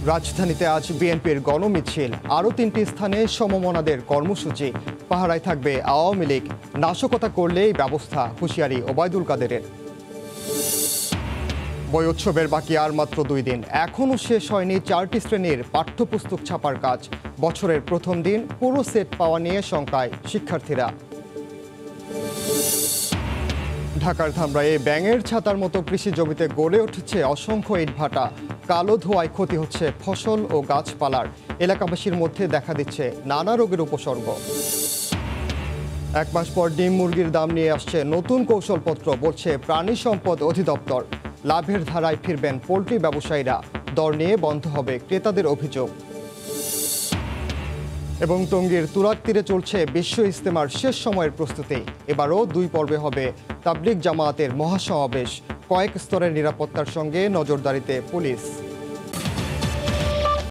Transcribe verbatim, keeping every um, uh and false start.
রাজধানীতে আজ বিএনপির গণমিছিল, আরও তিনটি স্থানে সমমনাদের কর্মসূচি। পাহারায় থাকবে আওয়ামী লীগ, নাশকতা করলেই ব্যবস্থা, হুঁশিয়ারি ওবায়দুল কাদেরের। বই উৎসবের বাকি আর মাত্র দুই দিন, এখনও শেষ হয়নি চারটি শ্রেণীর পাঠ্যপুস্তক ছাপার কাজ। বছরের প্রথম দিন পুরো সেট পাওয়া নিয়ে শঙ্কায় শিক্ষার্থীরা। ঢাকার ধামরায়ে ব্যাঙের ছাতার মতো কৃষি জমিতে গড়ে উঠেছে অসংখ্য ইটভাটা। কালো ধোঁয়ায় ক্ষতি হচ্ছে ফসল ও গাছপালার। এলাকাবাসীর মধ্যে দেখা দিচ্ছে নানা রোগের উপসর্গ। এক মাস পর ডিম মুরগির দাম নিয়ে আসছে নতুন কৌশলপত্র, বলছে প্রাণী সম্পদ অধিদপ্তর। লাভের ধারায় ফিরবেন পোল্ট্রি ব্যবসায়ীরা, দর নিয়ে বন্ধ হবে ক্রেতাদের অভিযোগ। এবং টঙ্গীর তুরাগ তীরে চলছে বিশ্ব ইজতেমার শেষ সময়ের প্রস্তুতি। এবারও দুই পর্বে হবে তাবলিগ জামায়াতের মহাসমাবেশ। কয়েক স্তরের নিরাপত্তার সঙ্গে নজরদারিতে পুলিশ।